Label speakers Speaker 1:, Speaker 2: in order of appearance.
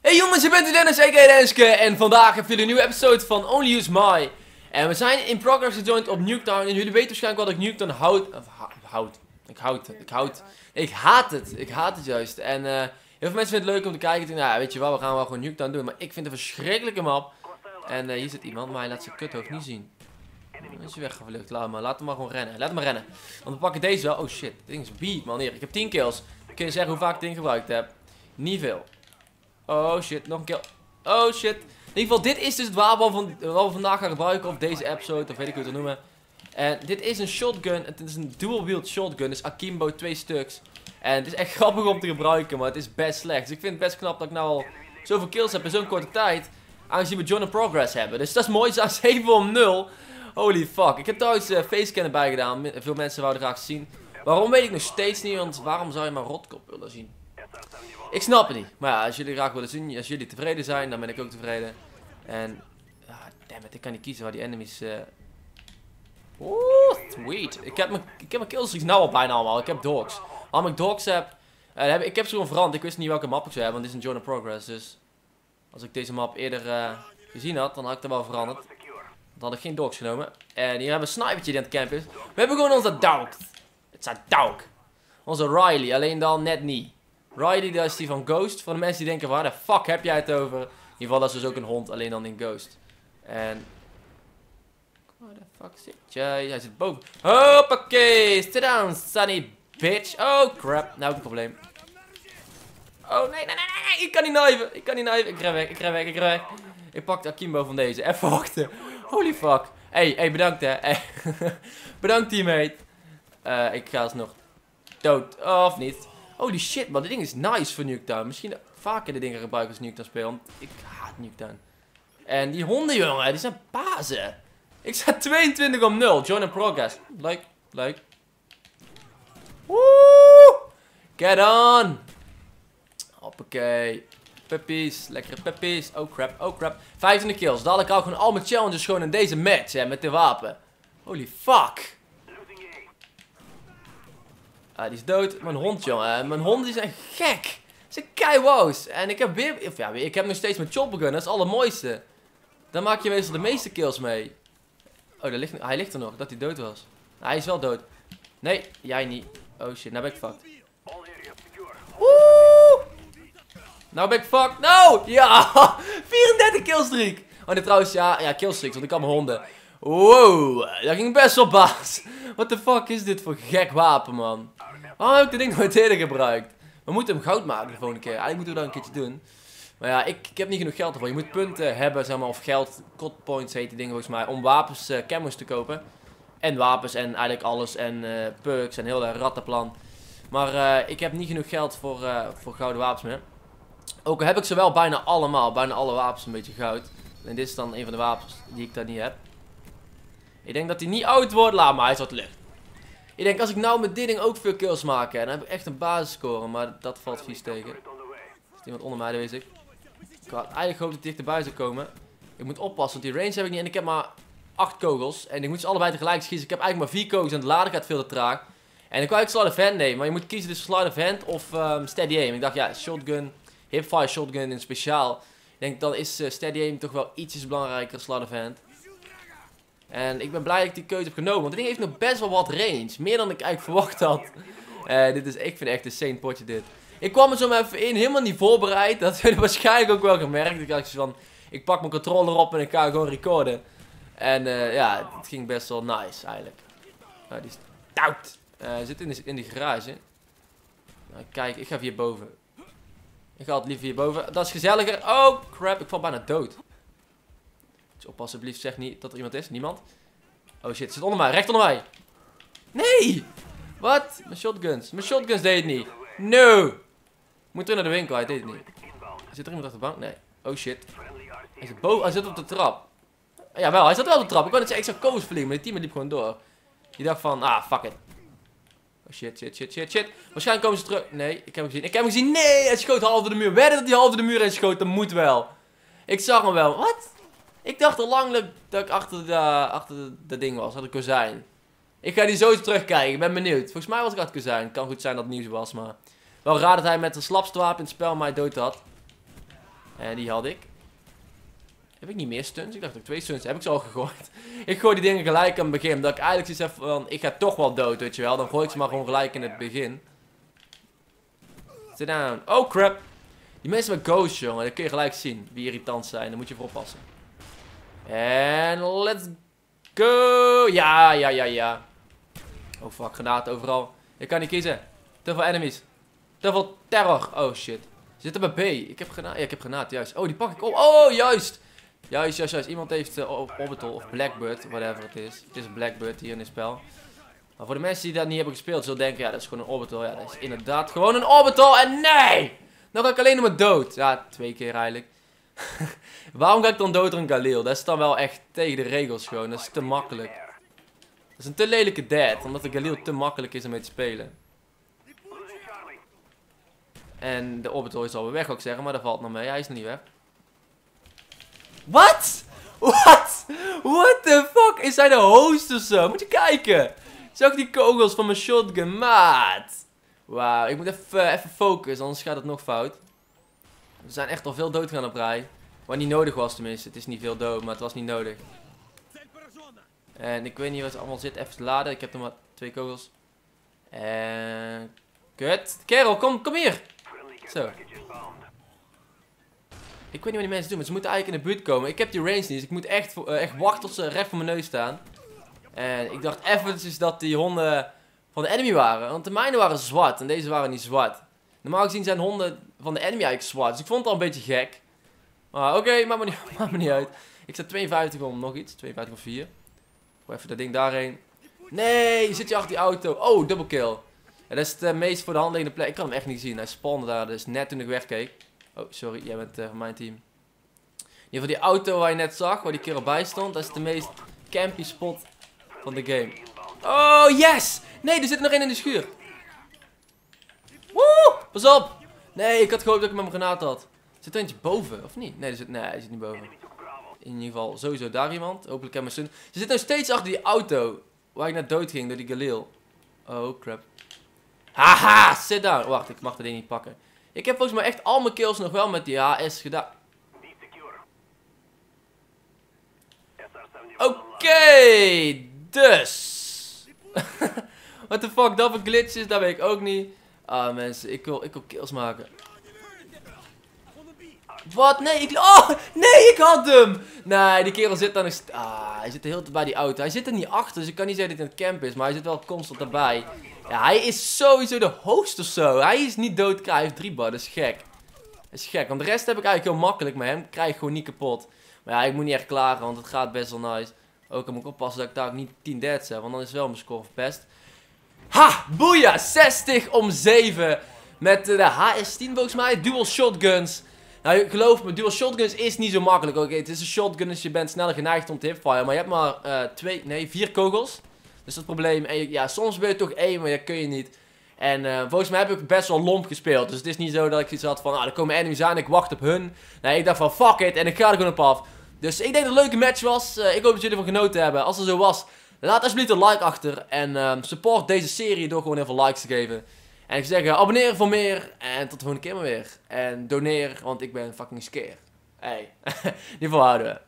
Speaker 1: Hey jongens, ik ben de Dennis, aka Denske. En vandaag hebben jullie een nieuwe episode van Only Use My. En we zijn in progress gejoined op Nuketown. En jullie weten waarschijnlijk wat ik Nuketown Ik haat het juist. En heel veel mensen vinden het leuk om te kijken. Nou, weet je wel, we gaan wel gewoon Nuketown doen. Maar ik vind het een verschrikkelijke map. En hier zit iemand, maar hij laat zijn kuthoofd niet zien. Dan is hij weggevlucht. Laat hem maar gewoon rennen. Laat hem maar rennen. Want we pakken deze wel. Oh shit, dit ding is beat, man. Hier, ik heb 10 kills. Kun je zeggen hoe vaak ik dit ding gebruikt heb? Niet veel. Oh shit, nog een kill. Oh shit. In ieder geval, dit is dus het wapen wat we vandaag gaan gebruiken. Of deze episode, of weet ik hoe het noemen. En dit is een shotgun. Het is een dual-wield shotgun. Dus Akimbo 2 stuks. En het is echt grappig om te gebruiken, maar het is best slecht. Dus ik vind het best knap dat ik nou al zoveel kills heb in zo'n korte tijd. Aangezien we John in progress hebben. Dus dat is mooi. Ze staan 7 om 0. Holy fuck. Ik heb trouwens facecam erbij gedaan. Veel mensen wouden graag zien. Waarom weet ik nog steeds niet, want waarom zou je maar rotkop willen zien? Ik snap het niet. Maar ja, als jullie graag willen zien, als jullie tevreden zijn, dan ben ik ook tevreden. En, dammit, ik kan niet kiezen waar die enemies... Oeh, sweet. Ik heb mijn killstreaks nou al bijna allemaal. Ik heb dogs. Waarom ik dogs heb... ik heb ze gewoon veranderd. Ik wist niet welke map ik zou hebben, want dit is een John in progress. Dus als ik deze map eerder gezien had, dan had ik er wel veranderd. Dan had ik geen dogs genomen. En hier hebben we een snipertje die aan het campen is. We hebben gewoon onze dog. Het is een dog. Onze Riley, alleen dan net niet. Riley, dat is die van Ghost. Voor de mensen die denken, waar de fuck heb jij het over? In ieder geval, dat is dus ook een hond, alleen dan in Ghost. En... waar de fuck zit jij? Hij zit boven. Hoppakee, sit down, sunny bitch. Oh crap, nou heb ik een probleem. Oh nee, ik kan niet kniven. Ik ren weg. Ik pak de Akimbo van deze. Even wachten. Holy fuck. Hey, bedankt hè. Hey. Bedankt teammate. Ik ga alsnog dood. Of niet. Holy shit man, dit ding is nice voor Nuketown. Misschien vaker de dingen gebruiken als Nuketown spelen. Want ik haat Nuketown. En die honden jongen, die zijn bazen. Ik sta 22 om 0. Join in progress. Like. Woe! Get on. Hoppakee. Puppies, lekkere puppies. Oh crap. 25 kills. Dadelijk hou ik gewoon al mijn challenges gewoon in deze match hè, met dit wapen. Holy fuck. Die is dood. Mijn hond, jongen. Mijn honden die zijn gek. Ze zijn keiwoos. En ik heb weer... ik heb nog steeds mijn choppergun. Dat is het allermooiste. Dan maak je meestal de meeste kills mee. Oh, hij ligt er nog. Dat hij dood was. Hij is wel dood. Nee, jij niet. Oh shit, nou ben ik fucked. Woe! Nou ben ik fucked. No! Ja! 34 killstreak. Oh nee, trouwens, ja, killstreaks. Want ik kan mijn honden. Wow, dat ging best wel baas. What the fuck is dit voor gek wapen, man? Waarom heb ik dit ding nooit eerder gebruikt? We moeten hem goud maken de volgende keer. Eigenlijk moeten we dat een keertje doen. Maar ja, ik heb niet genoeg geld ervoor. Je moet punten hebben, zeg maar, of geld. God points heet die dingen volgens mij. Om wapens, camo's te kopen. En wapens en eigenlijk alles. En perks en heel dat rattenplan. Maar ik heb niet genoeg geld voor gouden wapens meer. Ook al heb ik ze wel bijna allemaal. Bijna alle wapens een beetje goud. En dit is dan een van de wapens die ik daar niet heb. Ik denk dat hij niet oud wordt. Laat maar, hij is wat lucht. Ik denk als ik nou met dit ding ook veel kills maak. Dan heb ik echt een basisscore. Maar dat valt vies tegen. Er is iemand onder mij, dat weet ik. Ik had eigenlijk gehoopt dat hij dichterbij zou komen. Ik moet oppassen, want die range heb ik niet. En ik heb maar 8 kogels. En ik moet ze allebei tegelijk schieten. Ik heb eigenlijk maar 4 kogels en het laden gaat veel te traag. En ik wou eigenlijk Slide of Hand nemen. Maar je moet kiezen tussen Slide of Hand of Steady Aim. Ik dacht, ja, shotgun. Hipfire shotgun in speciaal. Ik denk dan is Steady Aim toch wel ietsjes belangrijker dan Slide of Hand. En ik ben blij dat ik die keuze heb genomen. Want het ding heeft nog best wel wat range. Meer dan ik eigenlijk verwacht had. Ik vind echt een sane potje dit. Ik kwam er zo maar even in. Helemaal niet voorbereid. Dat hebben jullie waarschijnlijk ook wel gemerkt. Ik dacht van, ik pak mijn controller op en ik ga gewoon recorden. En ja, het ging best wel nice eigenlijk. Die is stout. Hij zit in de garage. Nou, kijk, ik ga hierboven. Ik ga altijd liever hierboven. Dat is gezelliger. Oh crap, ik val bijna dood. Dus oppassen alsjeblieft, zeg niet dat er iemand is. Niemand. Oh shit, zit onder mij, recht onder mij. Nee! Wat? Mijn shotguns deed het niet. No! Ik moet terug naar de winkel, hij deed het niet. Zit er iemand achter de bank? Nee. Oh shit. Hij zit op de trap. Jawel, hij zat wel op de trap. Ik wou net zeggen, ik zou kogels vliegen, maar die team liep gewoon door. Die dacht van, fuck it. Oh shit. Waarschijnlijk komen ze terug. Nee, ik heb hem gezien. Nee, hij schoot half door de muur. Wedden dat hij half door de muur heen schoot, dat moet wel. Ik zag hem wel. Wat? Ik dacht al lang dat ik achter de ding was, achter de kozijn. Ik ga die zo terugkijken, ik ben benieuwd. Volgens mij was ik achter de kozijn. Kan goed zijn dat het nieuws was, maar... Wel raar dat hij met de slapste wapen in het spel mij dood had. En die had ik. Heb ik niet meer stunts? Ik dacht dat ik 2 stunts heb ik ze al gegooid. Ik gooi die dingen gelijk aan het begin. Dat ik eigenlijk zoiets heb van, ik ga toch wel dood, weet je wel. Dan gooi ik ze maar gewoon gelijk in het begin. Sit down. Oh crap. Die mensen met ghosts, jongen. Dat kun je gelijk zien. Wie irritant zijn. Daar moet je voor oppassen. En let's go. Ja, ja, ja, ja. Oh fuck, granaten overal. Ik kan niet kiezen. Te veel enemies. Te veel terror. Oh shit. Ze zitten bij B. Ik heb granaten. Ja, ik heb granaten, juist. Oh, die pak ik op. Oh, juist. Juist, juist, juist. Iemand heeft Orbital of Blackbird, whatever het is. Het is een Blackbird hier in het spel. Maar voor de mensen die dat niet hebben gespeeld, zullen denken, ja, dat is gewoon een Orbital. Ja, dat is inderdaad gewoon een Orbital. En nee! Dan ga ik alleen maar dood. Ja, 2 keer eigenlijk. Waarom ga ik dan dood door een Galil? Dat is dan wel echt tegen de regels gewoon. Dat is te makkelijk. Dat is een te lelijke dead, omdat de Galil te makkelijk is om mee te spelen. En de Orbital is alweer weg, zou ik zeggen, maar dat valt nog mee. Hij is nog niet weg. Wat? Wat? What the fuck? Is hij de host of zo? Moet je kijken. Zag die kogels van mijn shotgun, maat. Wauw, ik moet even focussen, anders gaat het nog fout. We zijn echt al veel dood gegaan op rij. Wat niet nodig was tenminste. Het is niet veel dood, maar het was niet nodig. En ik weet niet wat er allemaal zit. Even te laden. Ik heb nog maar 2 kogels. En... Kut. Kerel, kom hier. Zo. Ik weet niet wat die mensen doen, maar ze moeten eigenlijk in de buurt komen. Ik heb die range niet, dus ik moet echt wachten tot ze recht voor mijn neus staan. En ik dacht eventjes dat die honden van de enemy waren. Want de mijne waren zwart en deze waren niet zwart. Normaal gezien zijn honden van de enemy eigenlijk zwart. Dus ik vond het al een beetje gek. Maar oké, maakt me niet uit. Ik sta 52 om nog iets. 52 of 4. Gooi even dat ding daarheen. Nee, zit je achter die auto. Oh, double kill. Ja, dat is de meest voor de hand liggende plek. Ik kan hem echt niet zien. Hij spande daar dus net toen ik wegkeek. Oh, sorry. Jij bent van mijn team. In ieder geval die auto waar je net zag. Waar die kerel bij stond. Dat is de meest campy spot van de game. Oh, yes! Nee, er zit er nog één in de schuur. Woe! Pas op! Nee, ik had gehoopt dat ik met mijn granaat had. Zit er eentje boven, of niet? Nee, hij zit niet boven. In ieder geval, sowieso daar iemand. Hopelijk heb ik mijn stun. Ze zit nog steeds achter die auto. Waar ik net dood ging door die Galil. Oh, crap. Haha, sit down. Wacht, ik mag dat ding niet pakken. Ik heb volgens mij echt al mijn kills nog wel met die HS gedaan. Oké, dus. What the fuck, dat voor glitches, dat weet ik ook niet. Ah, mensen, ik wil kills maken. Wat? Nee, oh, nee, ik had hem! Nee, die kerel zit daar nog... hij zit de hele tijd bij die auto. Hij zit er niet achter, dus ik kan niet zeggen dat hij in het camp is. Maar hij zit wel constant erbij. Ja, hij is sowieso de host of zo. Hij is niet doodkraai, hij heeft 3 bar, dat is gek. Dat is gek, want de rest heb ik eigenlijk heel makkelijk met hem. Krijg ik gewoon niet kapot. Maar ja, ik moet niet echt klagen, want het gaat best wel nice. Ook dan moet ik oppassen dat ik daar ook niet 10 deaths heb, want dan is wel mijn score verpest. Ha! Boeia! 60 om 7. Met de HS-10 volgens mij. Dual shotguns. Nou, geloof me, dual shotguns is niet zo makkelijk. Oké, het is een shotgun, dus je bent sneller geneigd om te hipfire. Maar je hebt maar 4 kogels. Dus dat probleem. En ja, soms wil je toch 1, maar dat kun je niet. En volgens mij heb ik best wel lomp gespeeld. Dus het is niet zo dat ik iets had van, er komen enemies aan, ik wacht op hun. Nee, ik dacht van, fuck it, en ik ga er gewoon op af. Dus ik denk dat het een leuke match was. Ik hoop dat jullie ervan genoten hebben. Als het zo was, laat alsjeblieft een like achter. En support deze serie door gewoon heel veel likes te geven. En ik zeg, abonneer voor meer. En tot de volgende keer maar weer. En doneer, want ik ben fucking scared. Hey, die volhouden we.